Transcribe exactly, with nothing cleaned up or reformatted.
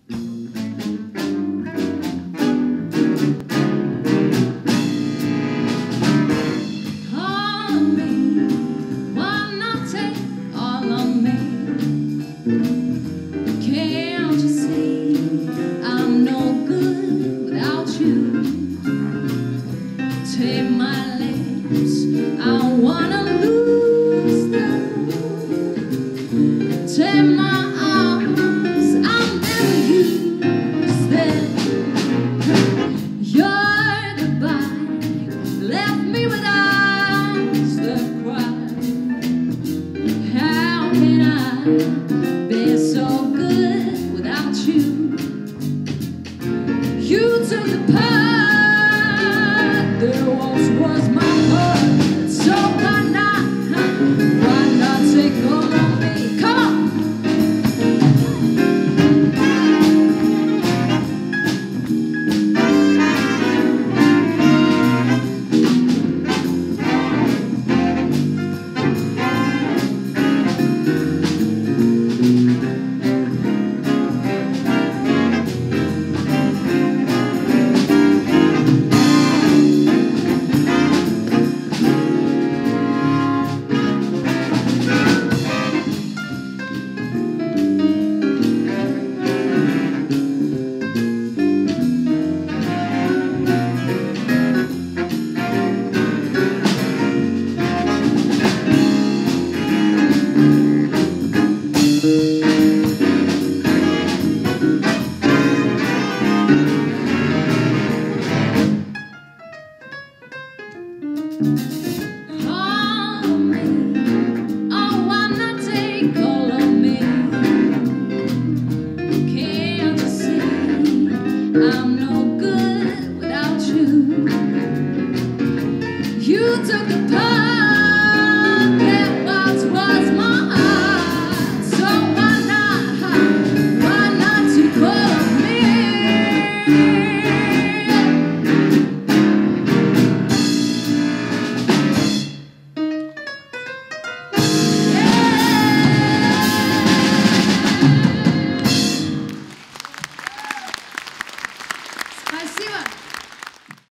Take my legs, I wanna lose them. Take my arms, I'll never use them. Your goodbye left me with arms that cry. How can I be so good without you? You took the part there once was my heart, so why not, why not take all of me? Come on! I'm no good without you. You took the